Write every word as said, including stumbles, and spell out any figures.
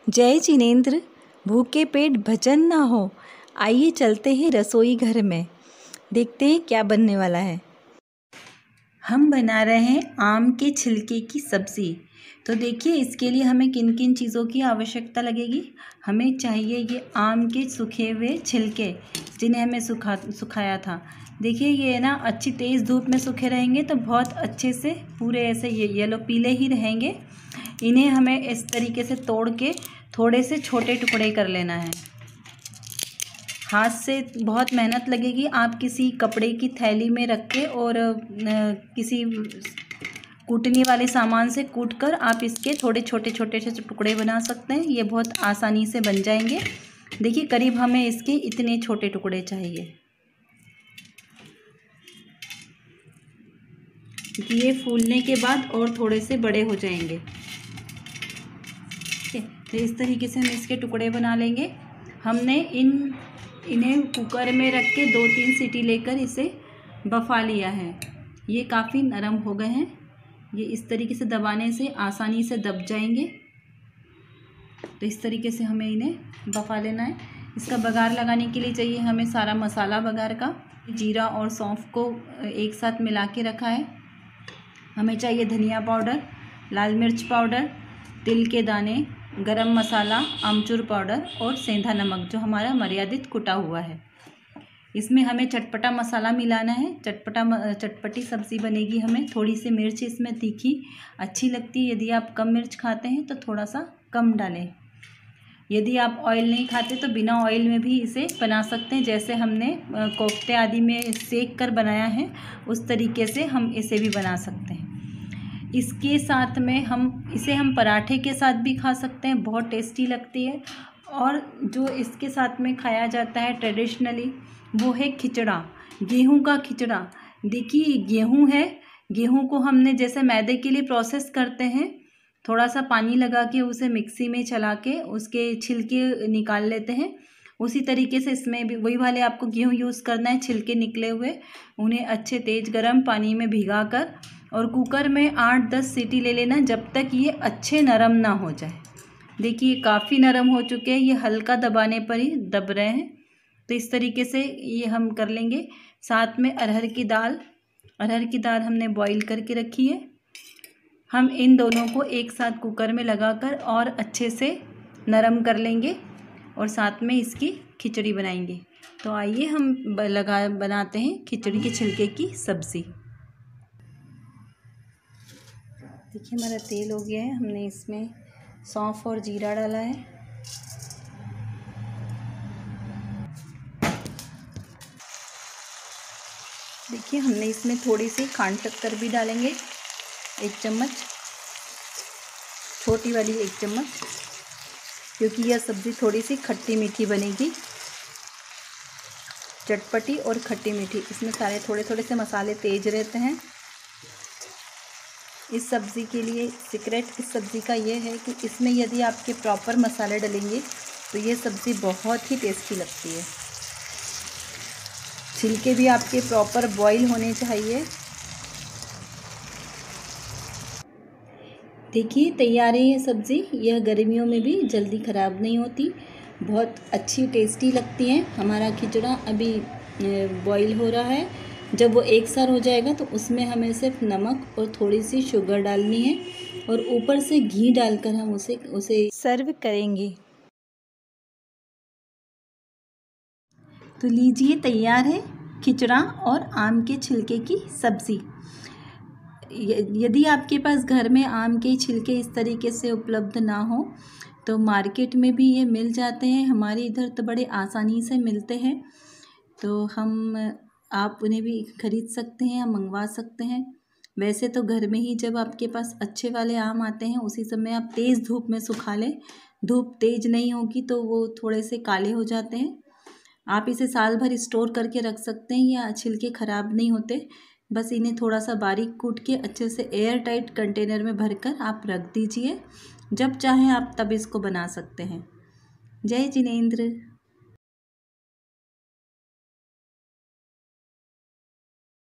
जय जिनेंद्र, भूखे पेट भजन ना हो। आइए चलते हैं रसोई घर में, देखते हैं क्या बनने वाला है। हम बना रहे हैं आम के छिलके की सब्ज़ी। तो देखिए इसके लिए हमें किन किन चीज़ों की आवश्यकता लगेगी। हमें चाहिए ये आम के सूखे हुए छिलके, जिन्हें हमें सुखा सुखाया था। देखिए ये ना अच्छी तेज़ धूप में सूखे रहेंगे तो बहुत अच्छे से पूरे ऐसे ये येलो पीले ही रहेंगे। इन्हें हमें इस तरीके से तोड़ के थोड़े से छोटे टुकड़े कर लेना है। हाथ से बहुत मेहनत लगेगी। आप किसी कपड़े की थैली में रख के और किसी कूटने वाले सामान से कूट कर आप इसके थोड़े छोटे छोटे से टुकड़े बना सकते हैं। ये बहुत आसानी से बन जाएंगे। देखिए करीब हमें इसके इतने छोटे टुकड़े चाहिए, क्योंकि ये फूलने के बाद और थोड़े से बड़े हो जाएंगे। तो इस तरीके से हम इसके टुकड़े बना लेंगे। हमने इन इन्हें कुकर में रख के दो तीन सीटी लेकर इसे बफा लिया है। ये काफ़ी नरम हो गए हैं। ये इस तरीके से दबाने से आसानी से दब जाएंगे। तो इस तरीके से हमें इन्हें बफा लेना है। इसका बघार लगाने के लिए चाहिए हमें सारा मसाला बघार का। जीरा और सौंफ को एक साथ मिला के रखा है। हमें चाहिए धनिया पाउडर, लाल मिर्च पाउडर, तिल के दाने, गरम मसाला, आमचूर पाउडर और सेंधा नमक, जो हमारा मर्यादित कुटा हुआ है। इसमें हमें चटपटा मसाला मिलाना है। चटपटा चटपटी सब्ज़ी बनेगी। हमें थोड़ी सी मिर्च इसमें तीखी अच्छी लगती है। यदि आप कम मिर्च खाते हैं तो थोड़ा सा कम डालें। यदि आप ऑयल नहीं खाते तो बिना ऑयल में भी इसे बना सकते हैं। जैसे हमने कोफ्ते आदि में सेक कर बनाया है, उस तरीके से हम इसे भी बना सकते हैं। इसके साथ में हम इसे हम पराठे के साथ भी खा सकते हैं, बहुत टेस्टी लगती है। और जो इसके साथ में खाया जाता है ट्रेडिशनली, वो है खिचड़ा, गेहूं का खिचड़ा। देखिए गेहूं है, गेहूं को हमने जैसे मैदे के लिए प्रोसेस करते हैं, थोड़ा सा पानी लगा के उसे मिक्सी में चला के उसके छिलके निकाल लेते हैं। उसी तरीके से इसमें भी वही वाले आपको गेहूं यूज़ करना है। छिलके निकले हुए उन्हें अच्छे तेज गरम पानी में भिगा कर और कुकर में आठ दस सीटी ले लेना, जब तक ये अच्छे नरम ना हो जाए। देखिए काफ़ी नरम हो चुके हैं, ये हल्का दबाने पर ही दब रहे हैं। तो इस तरीके से ये हम कर लेंगे। साथ में अरहर की दाल, अरहर की दाल हमने बॉईल करके रखी है। हम इन दोनों को एक साथ कुकर में लगाकर और अच्छे से नरम कर लेंगे और साथ में इसकी खिचड़ी बनाएंगे। तो आइए हम लगा बनाते हैं खिचड़ी के छिलके की सब्ज़ी। देखिए हमारा तेल हो गया है। हमने इसमें सौंफ और जीरा डाला है। देखिए हमने इसमें थोड़ी सी खांड शक्कर भी डालेंगे, एक चम्मच, छोटी वाली एक चम्मच, क्योंकि यह सब्ज़ी थोड़ी सी खट्टी मीठी बनेगी, चटपटी और खट्टी मीठी। इसमें सारे थोड़े थोड़े से मसाले तेज रहते हैं। इस सब्ज़ी के लिए सीक्रेट इस सब्ज़ी का ये है कि इसमें यदि आपके प्रॉपर मसाले डलेंगे तो ये सब्ज़ी बहुत ही टेस्टी लगती है। छिलके भी आपके प्रॉपर बॉईल होने चाहिए। देखिए तैयार है ये सब्ज़ी। यह गर्मियों में भी जल्दी ख़राब नहीं होती, बहुत अच्छी टेस्टी लगती है। हमारा खिचड़ा अभी बॉईल हो रहा है। जब वो एक सार हो जाएगा तो उसमें हमें सिर्फ नमक और थोड़ी सी शुगर डालनी है और ऊपर से घी डालकर हम उसे उसे सर्व करेंगे। तो लीजिए तैयार है खिचड़ा और आम के छिलके की सब्ज़ी। यदि आपके पास घर में आम के छिलके इस तरीके से उपलब्ध ना हो तो मार्केट में भी ये मिल जाते हैं। हमारे इधर तो बड़े आसानी से मिलते हैं, तो हम आप उन्हें भी खरीद सकते हैं या मंगवा सकते हैं। वैसे तो घर में ही जब आपके पास अच्छे वाले आम आते हैं उसी समय आप तेज़ धूप में सुखा लें। धूप तेज़ नहीं होगी तो वो थोड़े से काले हो जाते हैं। आप इसे साल भर स्टोर करके रख सकते हैं, या छिलके ख़राब नहीं होते। बस इन्हें थोड़ा सा बारीक कूट के अच्छे से एयर टाइट कंटेनर में भरकर आप रख दीजिए। जब चाहें आप तब इसको बना सकते हैं। जय जिनेंद्र।